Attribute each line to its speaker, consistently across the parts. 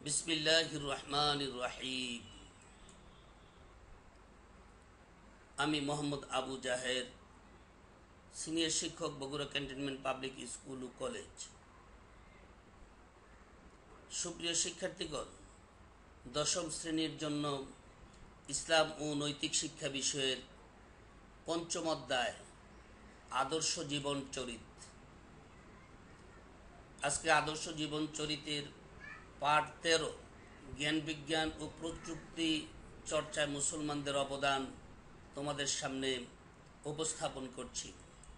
Speaker 1: বিসমিল্লাহির রহমানির রহিম। আমি মোহাম্মদ আবু জাহের, সিনিয়র শিক্ষক, বগুড়া ক্যান্টনমেন্ট পাবলিক স্কুল ও কলেজ। সুপ্রিয় শিক্ষার্থীগণ, দশম শ্রেণীর জন্য ইসলাম ও নৈতিক শিক্ষা বিষয়ের পঞ্চম অধ্যায় আদর্শ জীবন চরিত। আজকে আদর্শ জীবন চরিতের পাঠ 13 জ্ঞান বিজ্ঞান ও প্রযুক্তি চর্চায় মুসলমানদের অবদান তোমাদের সামনে উপস্থাপন করছি।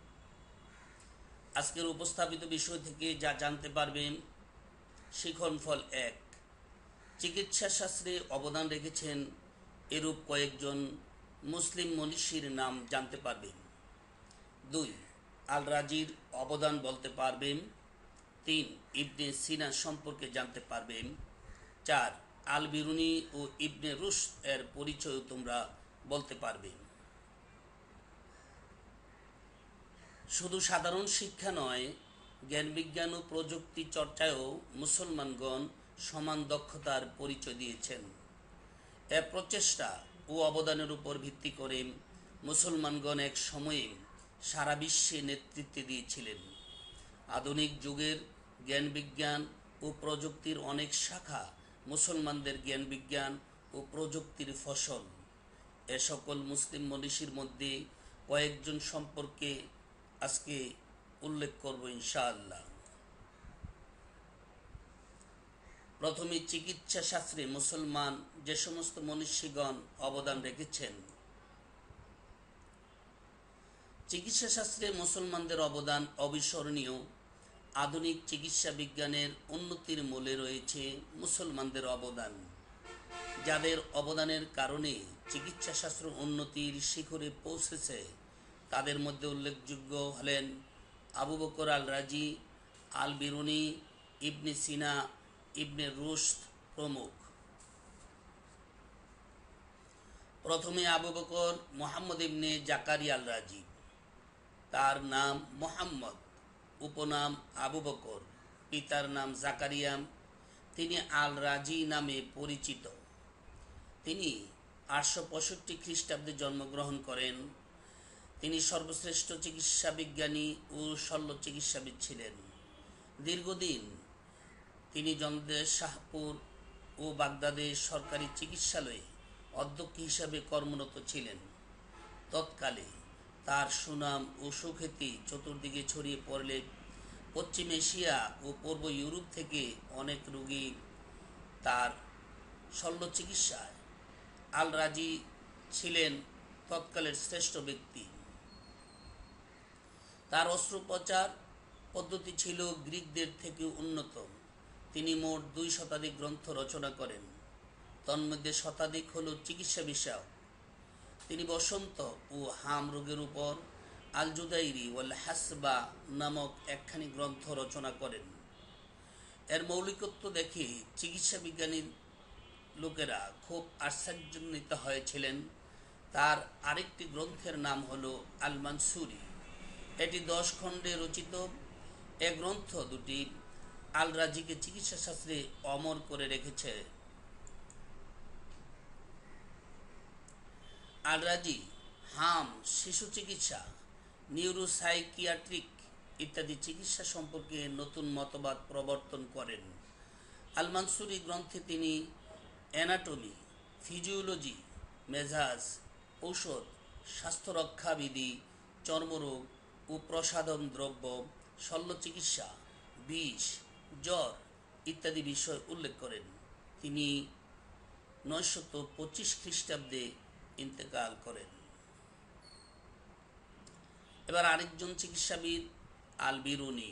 Speaker 1: আজকের উপস্থাপিত বিষয় থেকে যা জানতে পারবেন: শিখন ফল 1, চিকিৎসা শাস্ত্রে অবদান রেখেছেন এরূপ কয়েকজন মুসলিম মনীষীর নাম জানতে পারবেন। 2, আল রাজির অবদান বলতে পারবেন। 3, ইবনে সিনা সম্পর্কে জানতে পারবেন। 4, আল বিরুনি ও ইবনে রুশদ এর পরিচয় তোমরা বলতে পারবে। শুধু সাধারণ শিক্ষা নয়, জ্ঞান বিজ্ঞান ও প্রযুক্তি চর্চায়ও মুসলমানগণ সমান দক্ষতার পরিচয় দিয়েছেন। এ প্রচেষ্টা ও অবদানের উপর ভিত্তি করে মুসলমানগণ এক সময়ে সারা বিশ্বে নেতৃত্ব দিয়েছিলেন। আধুনিক যুগের জ্ঞান বিজ্ঞান ও প্রযুক্তির অনেক শাখা মুসলমানদের জ্ঞান বিজ্ঞান ও প্রযুক্তির ফসল। এ সকল মুসলিম মনীষীর মধ্যে কয়েকজন সম্পর্কে আজকে উল্লেখ করব ইনশাআল্লাহ। প্রথমে চিকিৎসা শাস্ত্রে মুসলমান যে সমস্ত মনীষীগণ অবদান রেখেছেন। চিকিৎসা শাস্ত্রে মুসলমানদের অবদান অবিস্মরণীয়। আধুনিক চিকিৎসা বিজ্ঞানের উন্নতির মূলে রয়েছে মুসলমানদের অবদান, যাদের অবদানের কারণে চিকিৎসা শাস্ত্র উন্নতির শিখরে পৌঁছেছে। তাদের মধ্যে উল্লেখযোগ্য হলেন আবু বকর আল রাজি, আল বিরুনি, ইবনে সিনা, ইবনে রুশদ প্রমুখ। প্রথমে আবু বকর মুহাম্মদ ইবনে জাকারিয়া আল রাজি। তার নাম মুহাম্মদ, উপনাম আবু বকর, পিতার নাম জাকারিয়া। তিনি আল রাজি নামে পরিচিত। তিনি 865 খ্রিস্টাব্দে জন্মগ্রহণ করেন। তিনি সর্বশ্রেষ্ঠ চিকিৎসা বিজ্ঞানী ও শল্য চিকিৎসাবিদ ছিলেন। দীর্ঘদিন তিনি জন্দেশ, শাহপুর ও বাগদাদের সরকারি চিকিৎসালয়ে অধ্যক্ষ হিসাবে কর্মরত ছিলেন। তৎকালে তার সুনাম ও সুখ্যাতি চতুর্দিকে ছড়িয়ে পড়লে পশ্চিম এশিয়া ও পূর্ব ইউরোপ থেকে অনেক রোগী তার শল্য চিকিৎসায় আল রাজি ছিলেন তৎকালের শ্রেষ্ঠ ব্যক্তি। তার অস্ত্রোপচার পদ্ধতি ছিল গ্রিকদের থেকে উন্নত। তিনি মোট 2 শতাধিক গ্রন্থ রচনা করেন। তন্মধ্যে শতাধিক হল চিকিৎসা বিষয়ক। তিনি বসন্ত ও হাম রোগের উপর আল জুদাইরি ওয়াল হাসবা নামক একখানি গ্রন্থ রচনা করেন। এর মৌলিকত্ব দেখে চিকিৎসা বিজ্ঞানীর লোকেরা খুব আশ্চর্যান্বিত হয়েছিলেন। তার আরেকটি গ্রন্থের নাম হল আল মানসুরি। এটি 10 খণ্ডে রচিত। এ গ্রন্থ দুটি আল রাজিকে চিকিৎসা শাস্ত্রে অমর করে রেখেছে। আল রাজি হাম, শিশু চিকিৎসা, নিউরোসাইকিয়াট্রিক ইত্যাদি চিকিৎসা সম্পর্কে নতুন মতবাদ প্রবর্তন করেন। আল মানসুরি গ্রন্থে তিনি অ্যানাটমি, ফিজিওলজি, মেজাজ, ঔষধ, স্বাস্থ্যরক্ষাবিধি, চর্মরোগ ও প্রসাধন দ্রব্য, শল্য চিকিৎসা, বিষ, জ্বর ইত্যাদি বিষয় উল্লেখ করেন। তিনি 925 খ্রিস্টাব্দে ইন্তেকাল করেন। এবার আরেকজন চিকিৎসাবিদ আল বিরুনি,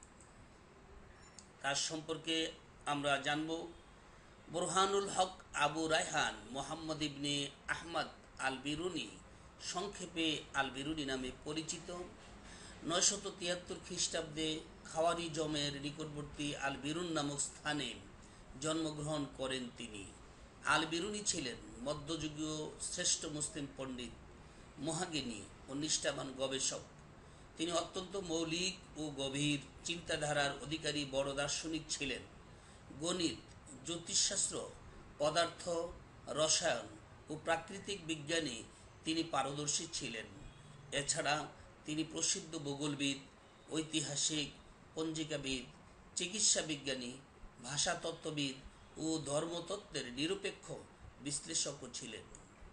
Speaker 1: তার সম্পর্কে আমরা জানব। বুরহানুল হক আবু রায়হান মোহাম্মদ ইবনে আহমদ আল বিরুনি, সংক্ষেপে আল বিরুনি নামে পরিচিত। 973 খ্রিস্টাব্দে খাওয়ারিজমের নিকটবর্তী আল বিরুন নামক স্থানে জন্মগ্রহণ করেন তিনি। আল বিরুনি ছিলেন মধ্যযুগীয় শ্রেষ্ঠ মুসলিম পণ্ডিত, মহাজ্ঞানী ও নিষ্ঠাবান গবেষক। তিনি অত্যন্ত মৌলিক ও গভীর চিন্তাধারার অধিকারী বড় দার্শনিক ছিলেন। গণিত, জ্যোতিষশাস্ত্র, পদার্থ, রসায়ন ও প্রাকৃতিক বিজ্ঞানে তিনি পারদর্শী ছিলেন। এছাড়া তিনি প্রসিদ্ধ ভূগোলবিদ, ঐতিহাসিক, পঞ্জিকাবিদ, চিকিৎসা বিজ্ঞানী, ভাষাতত্ত্ববিদ ও ধর্মতত্ত্বের নিরপেক্ষ বিশ্লেষকও ছিলেন।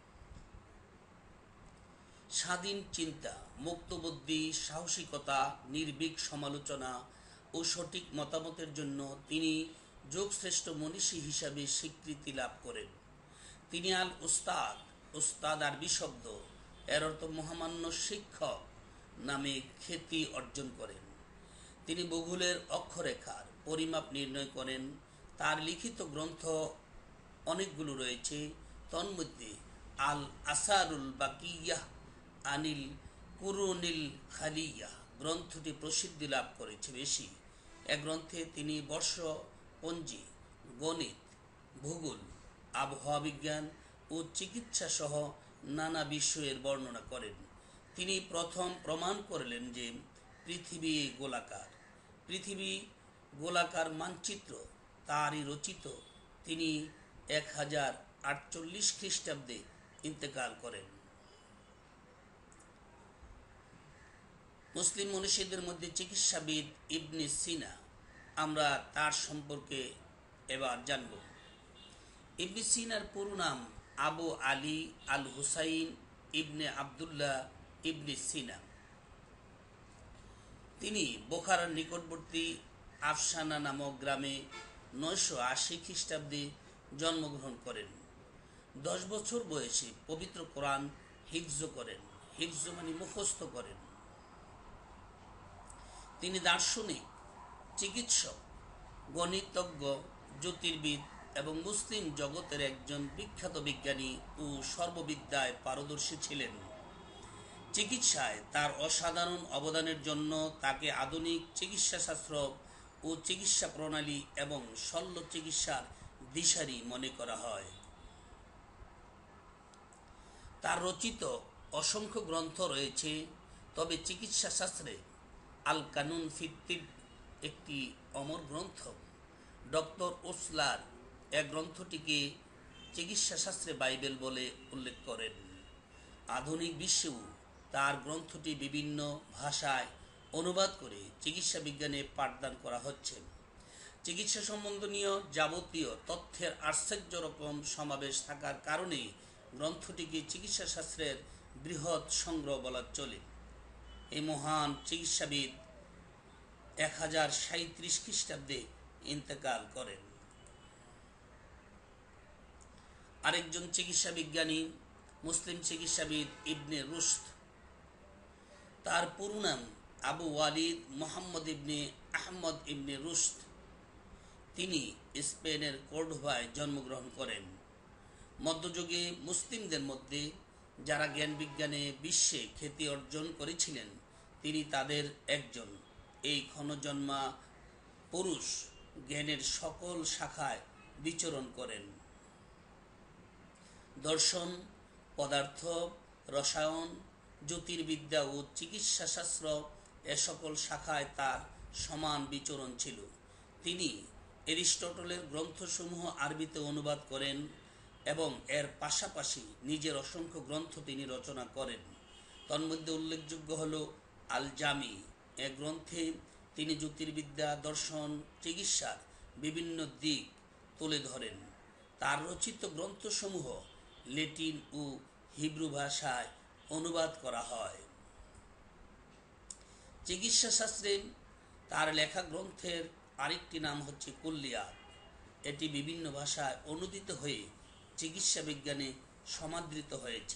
Speaker 1: স্বাধীন চিন্তা, মুক্তবুদ্ধি, সাহসিকতা, নির্ভীক সমালোচনা ও সঠিক মতামতের জন্য তিনি যুগশ্রেষ্ঠ মনীষী হিসাবে স্বীকৃতি লাভ করেন। তিনি আল উস্তাদ, উস্তাদ আরবি শব্দ, এর অর্থ মহামান্য শিক্ষক নামে খ্যাতি অর্জন করেন। তিনি ভূগোলের অক্ষরেখার পরিমাপ নির্ণয় করেন। তার লিখিত গ্রন্থ অনেকগুলো রয়েছে। তন্মধ্যে আল আসারুল বাকিয়াহ আনিল কুরুনিল খালিয়া গ্রন্থটি প্রসিদ্ধি লাভ করেছে বেশি। এ গ্রন্থে তিনি বর্ষপঞ্জি, গণিত, ভূগোল, আবহাওয়া বিজ্ঞান ও চিকিৎসা সহ নানা বিষয়ের বর্ণনা করেন। তিনি প্রথম প্রমাণ করলেন যে পৃথিবী গোলাকার। পৃথিবী গোলাকার মানচিত্র তারই রচিত। তিনি 1048 খ্রিস্টাব্দে ইন্তেকাল করেন। মুসলিম মনীষীদের মধ্যে চিকিৎসাবিদ ইবনে সিনা, আমরা তার সম্পর্কে এবার জানব। ইবনে সিনার পুরো নাম আবু আলী আল হুসাইন ইবনে আবদুল্লাহ ইবনে সিনা। তিনি বোখারার নিকটবর্তী আফসানা নামক গ্রামে 980 খ্রিস্টাব্দে জন্মগ্রহণ করেন। 10 বছর বয়সে পবিত্র কোরআন হিফজ করেন। হিফজ মানে মুখস্থ করেন। তিনি দার্শনিক, চিকিৎসক, গণিতজ্ঞ, জ্যোতির্বিদ এবং মুসলিম জগতের একজন বিখ্যাত বিজ্ঞানী ও সর্ববিদ্যায় পারদর্শী ছিলেন। চিকিৎসায় তার অসাধারণ অবদানের জন্য তাকে আধুনিক চিকিৎসাশাস্ত্র ও চিকিৎসা প্রণালী এবং শল্য চিকিৎসার দিশারি মনে করা হয়। তার রচিত অসংখ্য গ্রন্থ রয়েছে, তবে চিকিৎসা শাস্ত্রে আল কানুন ফিত তিব একটি অমর গ্রন্থ। ডক্টর ওসলার এক গ্রন্থটিকে চিকিৎসা শাস্ত্রে বাইবেল বলে উল্লেখ করেন। আধুনিক বিশ্বেও তার গ্রন্থটি বিভিন্ন ভাষায় অনুবাদ করে চিকিৎসা বিজ্ঞানে পাঠদান করা হচ্ছে। চিকিৎসা সম্বন্ধীয় যাবতীয় তথ্যের আশ্চর্য রকম সমাবেশ থাকার কারণে গ্রন্থটিকে চিকিৎসা শাস্ত্রের বৃহৎ সংগ্রহ বলা চলে। এই মহান চিকিৎসাবিদ 1037 খ্রিস্টাব্দে ইন্তেকাল করেন। আরেকজন চিকিৎসা বিজ্ঞানী মুসলিম চিকিৎসাবিদ ইবনে রুশদ। তার পুরো নাম আবু ওয়ালিদ মুহাম্মদ ইবনে আহমদ ইবনে রুশদ। তিনি স্পেনের কর্ডোভায় জন্মগ্রহণ করেন। মধ্যযুগে মুসলিমদের মধ্যে যারা জ্ঞান বিজ্ঞানে বিশ্বে খ্যাতি অর্জন করেছিলেন, তিনি তাদের একজন। এই ক্ষণজন্মা পুরুষ জ্ঞানের সকল শাখায় বিচরণ করেন। দর্শন, পদার্থ, রসায়ন, জ্যোতির্বিদ্যা ও চিকিৎসা শাস্ত্র এ সকল শাখায় তার সমান বিচরণ ছিল। তিনি এরিস্টটলের গ্রন্থসমূহ আরবিতে অনুবাদ করেন এবং এর পাশাপাশি নিজের অসংখ্য গ্রন্থ তিনি রচনা করেন। তন্মধ্যে উল্লেখযোগ্য হল আল জামি। এ গ্রন্থে তিনি জ্যোতির্বিদ্যা, দর্শন, চিকিৎসার বিভিন্ন দিক তুলে ধরেন। তার রচিত গ্রন্থসমূহ ল্যাটিন ও হিব্রু ভাষায় অনুবাদ করা হয়। চিকিৎসা শাস্ত্রে তার লেখা গ্রন্থের আরেকটি নাম হচ্ছে কুল্লিয়াত। এটি বিভিন্ন ভাষায় অনুদিত হয়ে চিকিৎসা বিজ্ঞানে সমাদৃত হয়েছে।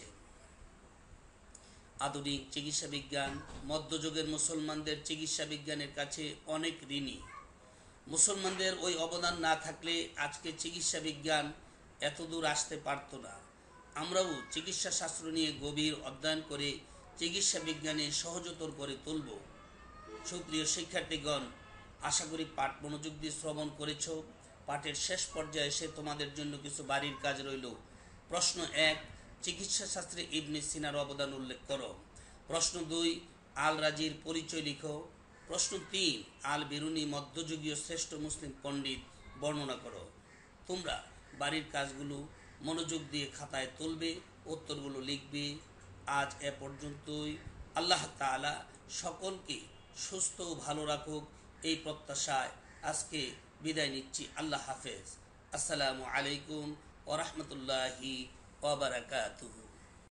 Speaker 1: আধুনিক চিকিৎসা বিজ্ঞান মধ্যযুগের মুসলমানদের চিকিৎসা বিজ্ঞানের কাছে অনেক ঋণী। মুসলমানদের ওই অবদান না থাকলে আজকে চিকিৎসা বিজ্ঞান এতদূর আসতে পারত না। আমরাও চিকিৎসা শাস্ত্র নিয়ে গভীর অধ্যয়ন করে চিকিৎসা বিজ্ঞানে সহজতর করে তুলব। সুপ্রিয় শিক্ষার্থীগণ, আশা করি পাঠ মনোযোগ দিয়ে শ্রবণ করেছ। পাঠের শেষ পর্যায়ে এসে তোমাদের জন্য কিছু বাড়ির কাজ রইল। প্রশ্ন 1, চিকিৎসা শাস্ত্রে ইবনে সিনার অবদান উল্লেখ করো। প্রশ্ন 2, আল রাজির পরিচয় লিখো। প্রশ্ন 3, আল বিরুনি মধ্যযুগীয় শ্রেষ্ঠ মুসলিম পণ্ডিত বর্ণনা করো। তোমরা বাড়ির কাজগুলো মনোযোগ দিয়ে খাতায় তুলবে, উত্তরগুলো লিখবে। আজ এ পর্যন্তই। আল্লাহ তাআলা সকলকে সুস্থ ও ভালো রাখুক, এই প্রত্যাশায় আজকে বিদায় নিচ্ছি। আল্লাহ হাফেজ। আসসালামু আলাইকুম ওয়া রাহমাতুল্লাহি ওয়া বারাকাতুহু।